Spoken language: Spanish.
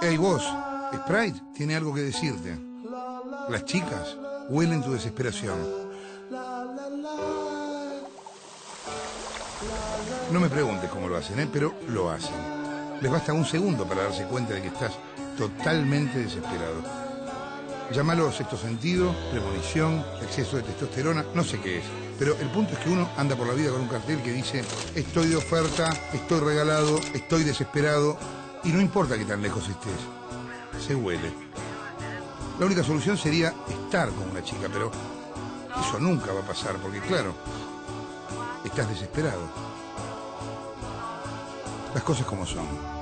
Hey vos, Sprite tiene algo que decirte. Las chicas huelen tu desesperación. No me preguntes cómo lo hacen, pero lo hacen. Les basta un segundo para darse cuenta de que estás totalmente desesperado. Llámalo sexto sentido, premonición, exceso de testosterona, no sé qué es. Pero el punto es que uno anda por la vida con un cartel que dice: estoy de oferta, estoy regalado, estoy desesperado. Y no importa que tan lejos estés, se huele. La única solución sería estar con una chica, pero eso nunca va a pasar porque, claro, estás desesperado. Las cosas como son.